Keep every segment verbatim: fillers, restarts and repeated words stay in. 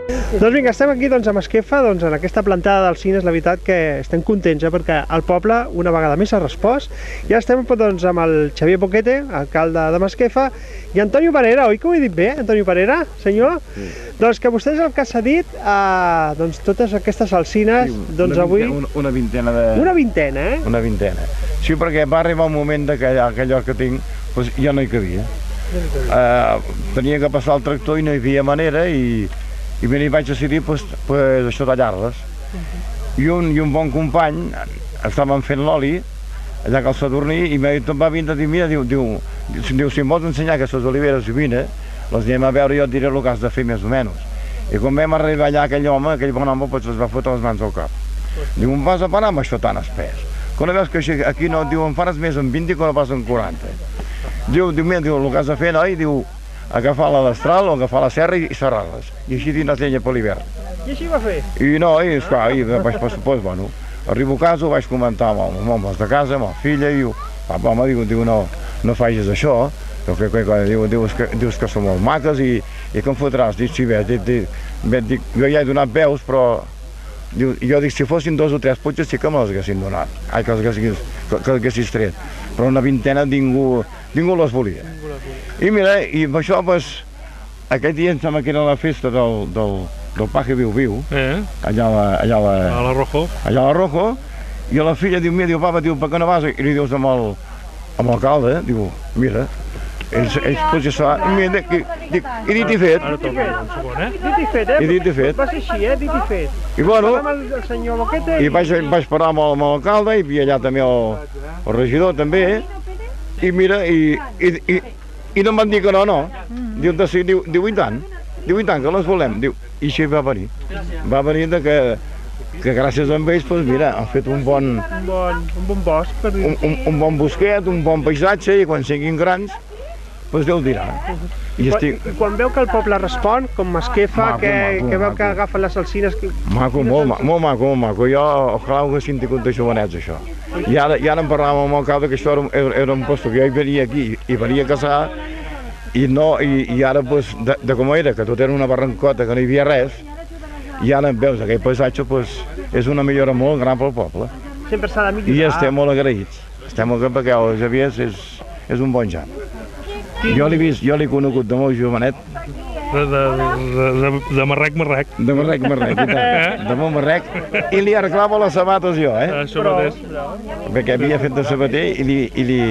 Doncs vinga, estem aquí doncs, a Masquefa, doncs, en aquesta plantada dels cines. La veritat que estem contents, eh, perquè el poble una vegada més ha respost. Ja estem doncs, amb el Xavier Boquete, alcalde de Masquefa, i Antonio Parera, oi que ho he dit bé, Antonio Parera, senyor? Sí. Doncs que vostè és el que s'ha dit a doncs, totes aquestes alzines, sí, doncs avui... Una, una vintena de... Una vintena, eh? Una vintena. Sí, perquè va arribar un moment que aquell lloc que tinc doncs, ja no hi cabia. Uh, tenia que passar el tractor i no hi havia manera i, i ben hi vaig decidir pues, pues, això tallar-les. Uh-huh. I, un, I un bon company estàvem fent l'oli allà que al Sadurní i em va vindre a dir, mira, diu, diu, diu si em vols ensenyar aquestes oliveres i vine, les anem a veure i jo et diré el que has de fer més o menys. I quan vam arribar allà aquell home, aquell bon home, pues, es va fotre les mans al cap. Diu, em vas a parar amb això tan espès? Quan veus que aquí no, diu, em fares més en vint i quan no pas en quaranta. Diu, diu, mira, diu, el que has de fer, noi, diu, agafar la destral o agafar la serra i, i serrar-les. I així tindràs llenya per l'hivern. I així va fer? I no, i esclar, i vaig passar, doncs, bueno, arribo a casa, ho vaig comentar amb els homes de casa, amb la filla, i diu, papa, home, diu, diu, no, no facis això, diu, que, que, diu, dius, que, dius que són molt maques i, i que em fotràs. Dic, sí, bé, dic, dic, dic, jo ja he donat veus, però diu, jo dic, si fossin dos o tres potxes sí que me les haguessin donat, ai, que les haguessis, que, que haguessis tret, però una vintena ningú, ningú les volia. I mira, i amb això, doncs, aquest dia em sembla que era la festa del, del, del Paje Viu Viu, eh? allà, a la, allà a la... A la Rojo. Allà a la Rojo, i la filla diu, mira, diu, papa, diu, per què no vas? I li dius amb el, amb l'alcalde, diu, mira, ells, ells potser es fa, i mira, i, i, i dit i fet. Ara toca un segon, eh? Dit i fet, eh? I dit i fet. Va ser així, eh? Dit i fet. I bueno, el senyor Boquete i vaig, vaig parar amb l'alcalde, i hi havia allà també el, el regidor, també, i mira, i, i, i, i no em van dir que no, no. Diu, sí, diu, diu, i tant, diu, i tant, que les volem. Diu, i així va venir. Va venir de que, que gràcies a ells, doncs mira, han fet un bon... Un bon, un bon bosc, per dir. Un, un, un bon bosquet, un bon paisatge, i quan siguin grans, doncs Déu dirà. I, estic... I quan veu que el poble respon, com Masquefa, maco, que, maco, que veu maco. Que agafen les alzines... Que... Maco, molt, maco, molt maco, molt maco. Jo, ojalà ho haguessin tingut de jovenets, això. I ara, i ara em parlàvem amb el alcalde que això era, era un posto que jo hi venia aquí, i venia a casar, i, no, i, i ara, pues, de, de com era, que tot era una barrancota, que no hi havia res, i ara veus aquell paisatge, pues, és una millora molt gran pel poble. Sempre s'ha de millorar. I estem molt agraïts. Estem molt agraïts perquè el Xavier és, és un bon jan. Jo l'he vist, jo l'he conegut de molt jovenet. De, de, de, de marrec, marrec. De marrec, marrec, i tant. De molt marrec. I li arreglava les sabates jo, eh? Això mateix. Perquè havia fet de sabater i li... I li...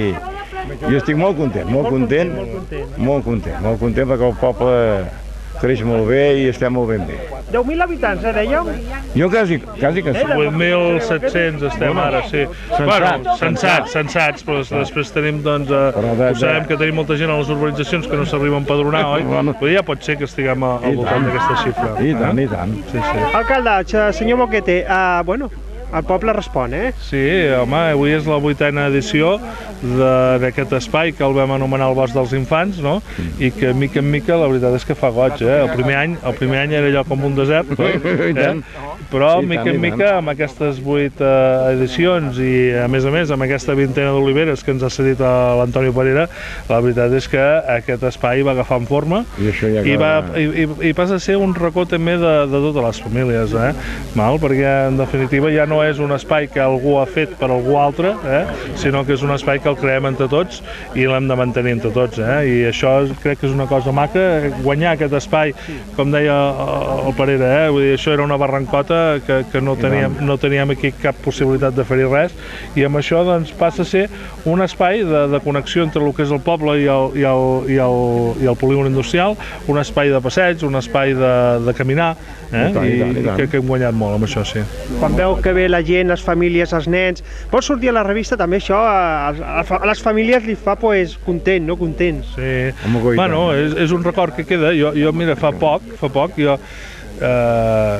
Jo estic molt content, molt content, molt content, molt content perquè el poble creix molt bé i estem molt ben bé. deu mil habitants, eh, dèieu? Jo quasi, quasi que sí. vuit mil set-cents estem ara, sí. Bueno, censats, censats, però després tenim, doncs, ho sabem que tenim molta gent a les urbanitzacions que no s'arriba a empadronar, oi? Però ja pot ser que estiguem al voltant d'aquesta xifra. I tant, i tant. Alcalde, senyor Boquete, bueno, el poble respon, eh? Sí, home, avui és la vuitena edició d'aquest espai que el vam anomenar el Bosc dels Infants, no? I que mica en mica la veritat és que fa goig, eh? El primer any, el primer any era allò com un desert, eh? Però mica en mica amb aquestes vuit edicions i a més a més amb aquesta vintena d'oliveres que ens ha cedit l'Antonio Parera, la veritat és que aquest espai va agafar en forma i, va, i, i passa a ser un racó també de, de totes les famílies, eh? Mal, perquè en definitiva ja no és un espai que algú ha fet per algú altre, eh? Sinó que és un espai que el creem entre tots i l'hem de mantenir entre tots, eh? I això crec que és una cosa maca, guanyar aquest espai, com deia el Parera, eh? Vull dir, això era una barrancota que, que no, teníem, no teníem aquí cap possibilitat de fer-hi res, i amb això doncs, passa a ser un espai de, de connexió entre el que és el poble i el, i el, i el, i el polígon industrial, un espai de passeig, un espai de, de caminar, eh? I, tant, i, tant, i, i que, que hem guanyat molt amb això, sí. Quan veu que ve la gent, les famílies, els nens, pot sortir a la revista també això, a, a, a les famílies li fa pues, content, no? Contents. Sí, bueno, és, és un record que queda. Jo, jo mira, fa poc, fa poc, jo eh,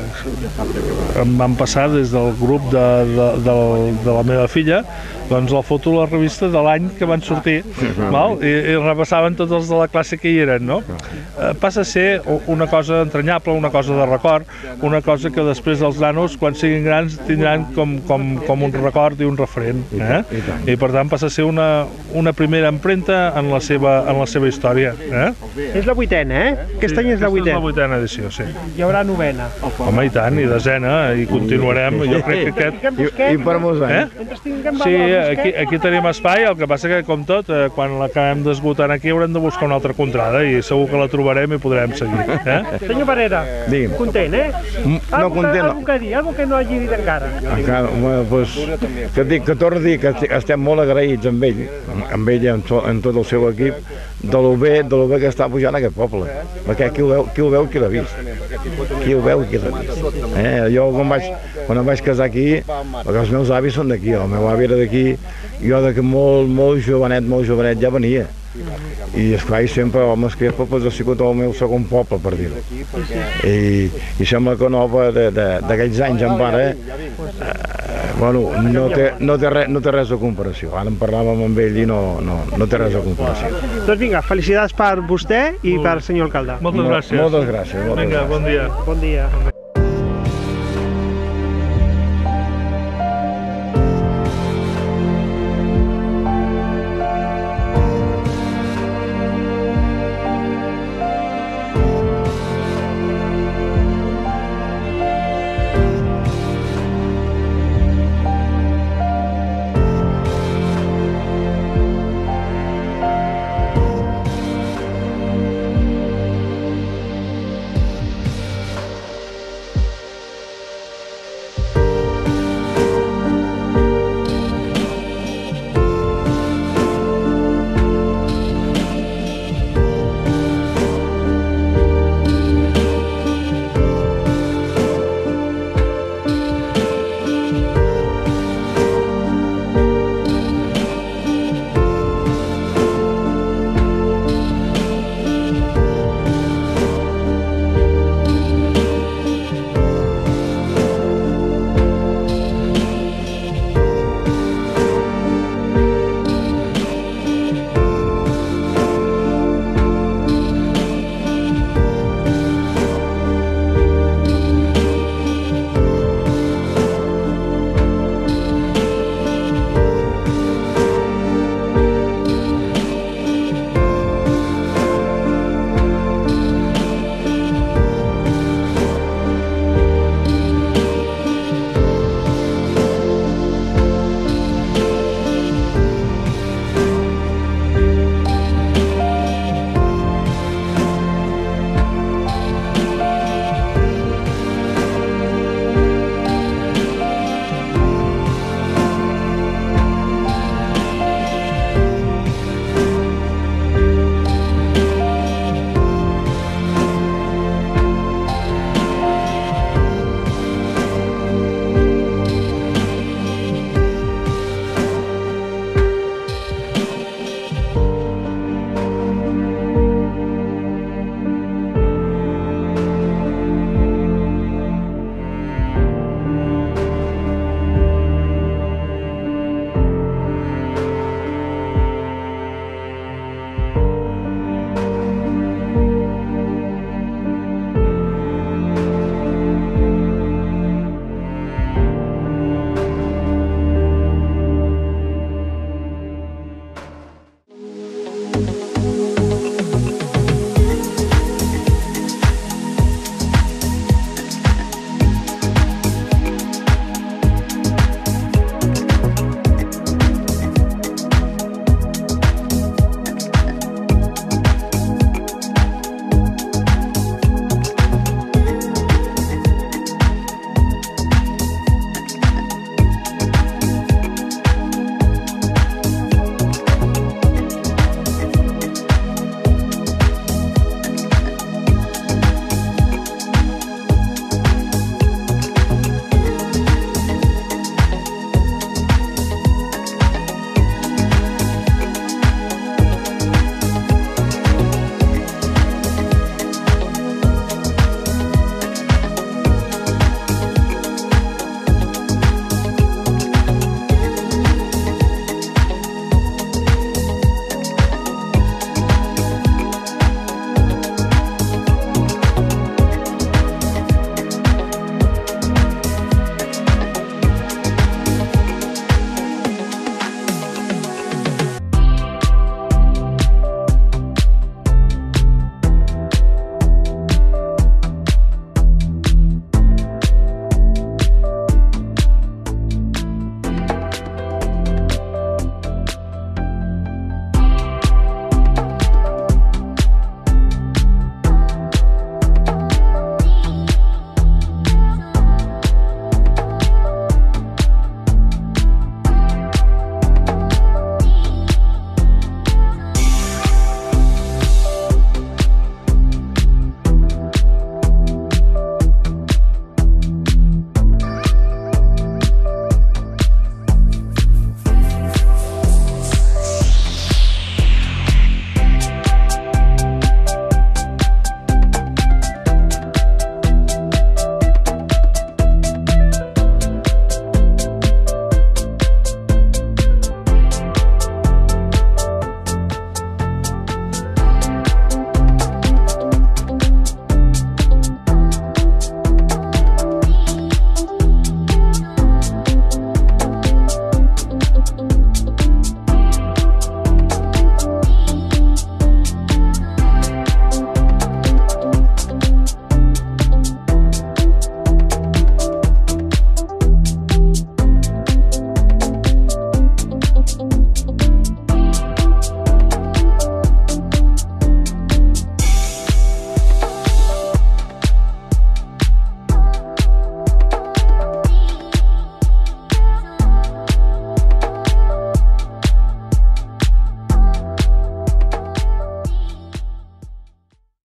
em van passar des del grup de, de, de, de la meva filla doncs la foto a la revista de l'any que van sortir, val? I, i repassaven tots els de la classe que hi eren, no? Eh, passa a ser una cosa entranyable, una cosa de record, una cosa que després els nanos, quan siguin grans, tindran com, com, com un record i un referent, eh? I per tant passa a ser una, una primera empremta en la seva, en la seva història, eh? És la vuitena, eh? Aquest any és la vuitena. És la vuitena edició, sí. Hi haurà novena. Home, i tant, i desena, i continuarem. Jo crec que aquest... I, i per molts anys. Eh? Sí, aquí, aquí tenim espai, el que passa que, com tot, eh, quan l'acabem d'esgotant aquí haurem de buscar una altra contrada i segur que la trobarem i podrem seguir. Eh? Senyor Parera, Digui'm. content, eh? No content, no. Algo que dir, algo que no hagi dit encara. Encara, bueno, pues, que, dic, que torno a dir que estem molt agraïts amb ell, amb ell i amb, to, amb tot el seu equip, de lo bé, de lo bé que està pujant aquest poble. Perquè qui ho veu, qui ho veu, qui l'ha vist. Qui ho veu, qui l'ha vist. Eh, jo quan vaig, quan em vaig casar aquí, perquè els meus avis són d'aquí, el meu avi era d'aquí, jo de que molt, molt jovenet, molt jovenet ja venia. I esclar, i sempre el Masquefa pues, ha sigut el meu segon poble, per dir-ho. I, I sembla que Nova d'aquells anys en pare eh, bueno, no té, no, té res, no té res de comparació. Ara en parlàvem amb ell i no, no, no té res de comparació. Doncs vinga, felicitats per vostè i per senyor alcalde. Moltes gràcies. Moltes gràcies. Moltes Vinga, gràcies. bon dia. Bon dia.